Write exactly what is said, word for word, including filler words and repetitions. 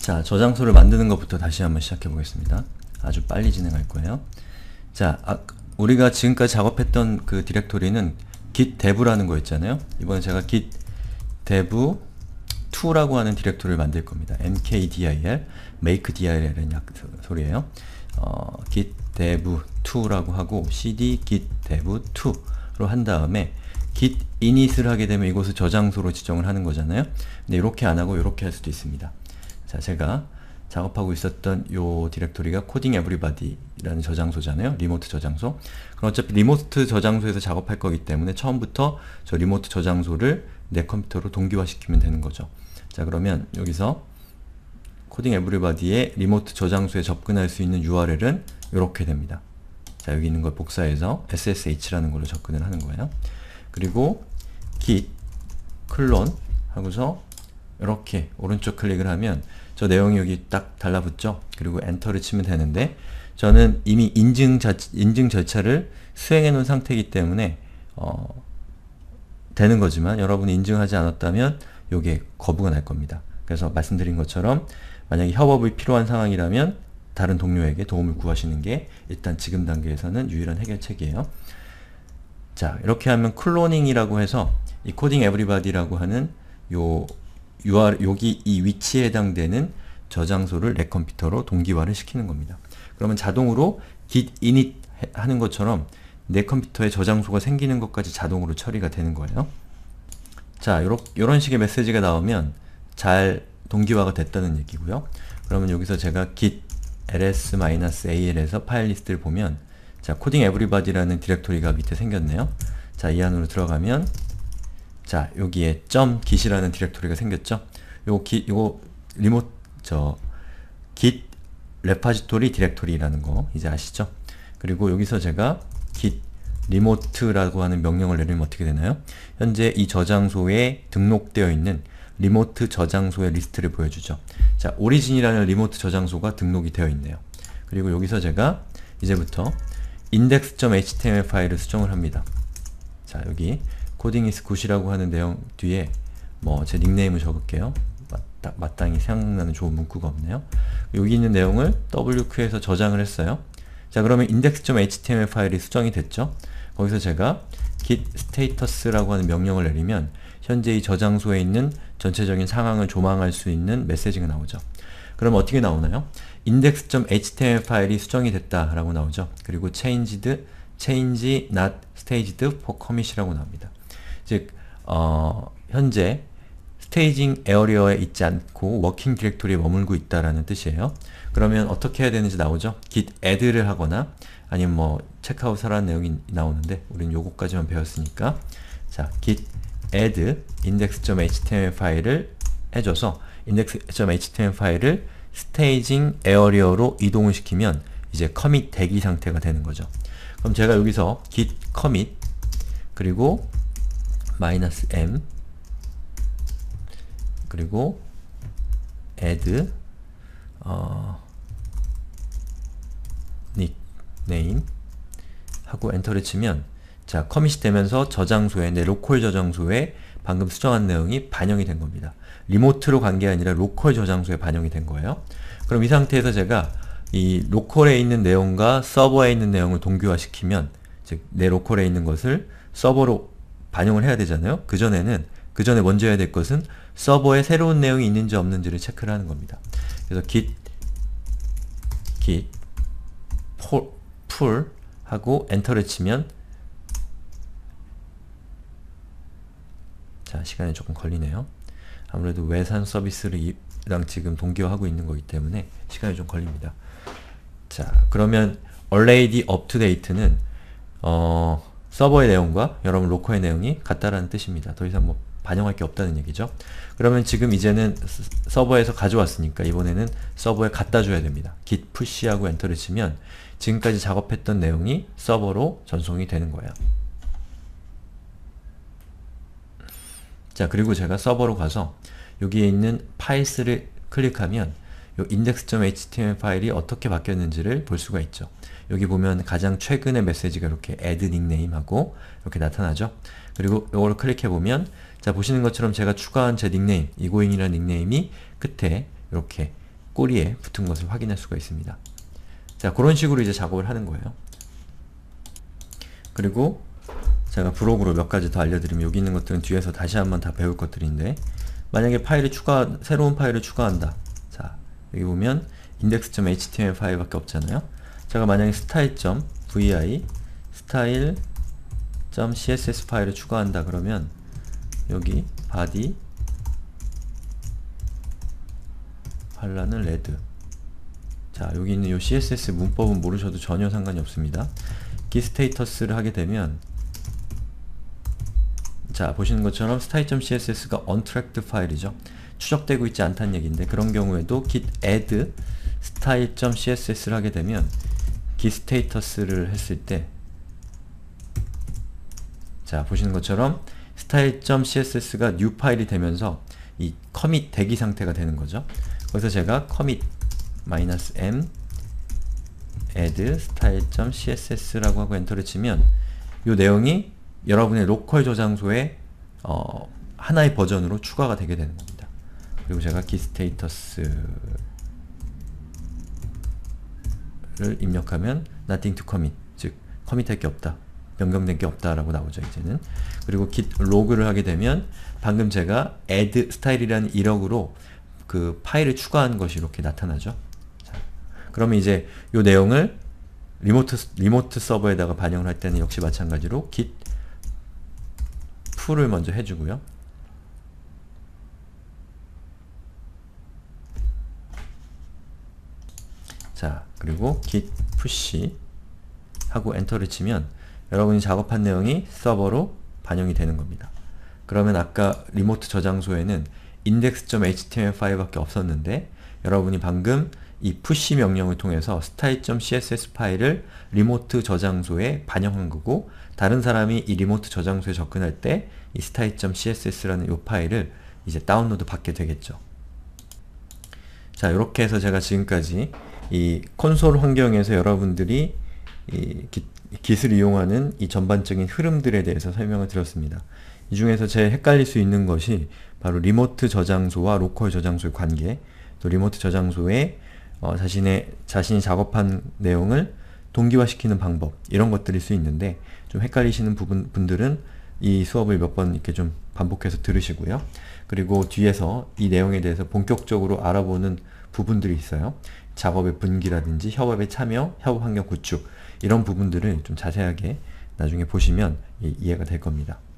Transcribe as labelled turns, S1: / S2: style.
S1: 자, 저장소를 만드는 것부터 다시 한번 시작해 보겠습니다. 아주 빨리 진행할 거예요. 자, 아, 우리가 지금까지 작업했던 그 디렉토리는 git dev라는 거 있잖아요. 이번에 제가 git dev 이라고 하는 디렉토리를 만들 겁니다. mkdir, makedir이라는 약 소리예요. 어, git dev 이라고 하고 cd git dev 이로 한 다음에 git init을 하게 되면 이곳을 저장소로 지정을 하는 거잖아요. 근데 이렇게 안 하고 이렇게 할 수도 있습니다. 자, 제가 작업하고 있었던 요 디렉토리가 coding everybody라는 저장소잖아요. 리모트 저장소. 그럼 어차피 리모트 저장소에서 작업할 거기 때문에 처음부터 저 리모트 저장소를 내 컴퓨터로 동기화시키면 되는 거죠. 자, 그러면 여기서 coding everybody의 리모트 저장소에 접근할 수 있는 유알엘은 이렇게 됩니다. 자, 여기 있는 걸 복사해서 에스에스에이치라는 걸로 접근을 하는 거예요. 그리고 git 클론 하고서 이렇게 오른쪽 클릭을 하면 저 내용이 여기 딱 달라붙죠? 그리고 엔터를 치면 되는데 저는 이미 인증, 자, 인증 절차를 수행해 놓은 상태이기 때문에 어, 되는 거지만 여러분이 인증하지 않았다면 요게 거부가 날 겁니다. 그래서 말씀드린 것처럼 만약에 협업이 필요한 상황이라면 다른 동료에게 도움을 구하시는 게 일단 지금 단계에서는 유일한 해결책이에요. 자, 이렇게 하면 클로닝이라고 해서 이 coding everybody라고 하는 요 유알, 여기 이 위치에 해당되는 저장소를 내 컴퓨터로 동기화를 시키는 겁니다. 그러면 자동으로 git init 하는 것처럼 내 컴퓨터에 저장소가 생기는 것까지 자동으로 처리가 되는 거예요. 자, 요러, 요런 식의 메시지가 나오면 잘 동기화가 됐다는 얘기고요. 그러면 여기서 제가 git ls-al에서 파일 리스트를 보면 자, coding everybody라는 디렉토리가 밑에 생겼네요. 자, 이 안으로 들어가면 자, 여기에 .git이라는 디렉토리가 생겼죠? 요 기, 요거 리모트 저 git repository 디렉토리라는 거 이제 아시죠? 그리고 여기서 제가 git remote라고 하는 명령을 내리면 어떻게 되나요? 현재 이 저장소에 등록되어 있는 리모트 저장소의 리스트를 보여주죠. 자, 오리진이라는 리모트 저장소가 등록이 되어 있네요. 그리고 여기서 제가 이제부터 index.html 파일을 수정을 합니다. 자, 여기 coding is good이라고 하는 내용 뒤에 뭐 제 닉네임을 적을게요. 마땅, 마땅히 생각나는 좋은 문구가 없네요. 여기 있는 내용을 더블유큐에서 저장을 했어요. 자, 그러면 index.html 파일이 수정이 됐죠. 거기서 제가 git status라고 하는 명령을 내리면 현재 이 저장소에 있는 전체적인 상황을 조망할 수 있는 메시지가 나오죠. 그럼 어떻게 나오나요? index.html 파일이 수정이 됐다 라고 나오죠. 그리고 changed, change not staged for commit이라고 나옵니다. 즉, 어, 현재 스테이징 에어리어에 있지 않고 워킹 디렉토리에 머물고 있다라는 뜻이에요. 그러면 어떻게 해야 되는지 나오죠? git add를 하거나 아니면 뭐 체크아웃 하라는 내용이 나오는데 우린 요거까지만 배웠으니까 자, git add index.html 파일을 해줘서 index.html 파일을 스테이징 에어리어로 이동을 시키면 이제 커밋 대기 상태가 되는 거죠. 그럼 제가 여기서 git commit 그리고 마이너스 m 그리고 add 어, 닉네임 하고 엔터를 치면 자, 커밋이 되면서 저장소에 내 로컬 저장소에 방금 수정한 내용이 반영이 된 겁니다. 리모트로 간 게 아니라 로컬 저장소에 반영이 된 거예요. 그럼 이 상태에서 제가 이 로컬에 있는 내용과 서버에 있는 내용을 동기화 시키면 즉 내 로컬에 있는 것을 서버로 반영을 해야 되잖아요. 그전에는 그 전에 먼저 해야 될 것은 서버에 새로운 내용이 있는지 없는지를 체크를 하는 겁니다. 그래서 git git pull 하고 엔터를 치면 자, 시간이 조금 걸리네요. 아무래도 외산 서비스랑 지금 동기화하고 있는 거기 때문에 시간이 좀 걸립니다. 자, 그러면 already up to date는 어, 서버의 내용과 여러분 로컬의 내용이 같다라는 뜻입니다. 더 이상 뭐 반영할 게 없다는 얘기죠. 그러면 지금 이제는 서버에서 가져왔으니까 이번에는 서버에 갖다 줘야 됩니다. git push하고 엔터를 치면 지금까지 작업했던 내용이 서버로 전송이 되는 거예요. 자, 그리고 제가 서버로 가서 여기에 있는 파일스를 클릭하면 이 index.html 파일이 어떻게 바뀌었는지를 볼 수가 있죠. 여기 보면 가장 최근의 메시지가 이렇게 add 닉네임하고 이렇게 나타나죠. 그리고 이걸 클릭해보면 자, 보시는 것처럼 제가 추가한 제 닉네임, 이고잉이라는 닉네임이 끝에 이렇게 꼬리에 붙은 것을 확인할 수가 있습니다. 자, 그런 식으로 이제 작업을 하는 거예요. 그리고 제가 브록으로 몇 가지 더 알려드리면, 여기 있는 것들은 뒤에서 다시 한번 다 배울 것들인데, 만약에 파일을 추가, 새로운 파일을 추가한다. 자, 여기 보면 index.html 파일밖에 없잖아요. 제가 만약에 style.vi style.css 파일을 추가한다 그러면 여기 body 컬러는 레드. 자, 여기 있는 요 씨에스에스 문법은 모르셔도 전혀 상관이 없습니다. git 스테이터스를 하게 되면, 자, 보시는 것처럼 style.css가 untracked 파일이죠. 추적되고 있지 않다는 얘기인데, 그런 경우에도 git add style.css를 하게 되면 git 스테이터스를 했을 때, 자, 보시는 것처럼 style.css가 new 파일이 되면서 이 커밋 대기 상태가 되는 거죠. 그래서 제가 commit -m add style.css라고 하고 엔터를 치면 이 내용이 여러분의 로컬 저장소에 어, 하나의 버전으로 추가가 되게 되는 겁니다. 그리고 제가 git status를 입력하면 nothing to commit, 즉 커밋할 게 없다, 변경된 게 없다 라고 나오죠, 이제는. 그리고 git log를 하게 되면 방금 제가 add style이라는 이력으로 그 파일을 추가한 것이 이렇게 나타나죠. 자, 그러면 이제 이 내용을 리모트, 리모트 서버에다가 반영을 할 때는 역시 마찬가지로 git pull을 먼저 해주고요. 자, 그리고 git push 하고 엔터를 치면 여러분이 작업한 내용이 서버로 반영이 되는 겁니다. 그러면 아까 리모트 저장소에는 index.html 파일밖에 없었는데, 여러분이 방금 이 push 명령을 통해서 style.css 파일을 리모트 저장소에 반영한 거고, 다른 사람이 이 리모트 저장소에 접근할 때 이 style.css라는 이 파일을 이제 다운로드 받게 되겠죠. 자, 이렇게 해서 제가 지금까지 이 콘솔 환경에서 여러분들이 이 git을 이용하는 이 전반적인 흐름들에 대해서 설명을 드렸습니다. 이 중에서 제일 헷갈릴 수 있는 것이 바로 리모트 저장소와 로컬 저장소의 관계, 또 리모트 저장소에 어, 자신의, 자신이 작업한 내용을 동기화시키는 방법, 이런 것들일 수 있는데, 좀 헷갈리시는 부분, 분들은 이 수업을 몇 번 이렇게 좀 반복해서 들으시고요. 그리고 뒤에서 이 내용에 대해서 본격적으로 알아보는 부분들이 있어요. 작업의 분기라든지 협업의 참여, 협업 환경 구축, 이런 부분들을 좀 자세하게 나중에 보시면 이해가 될 겁니다.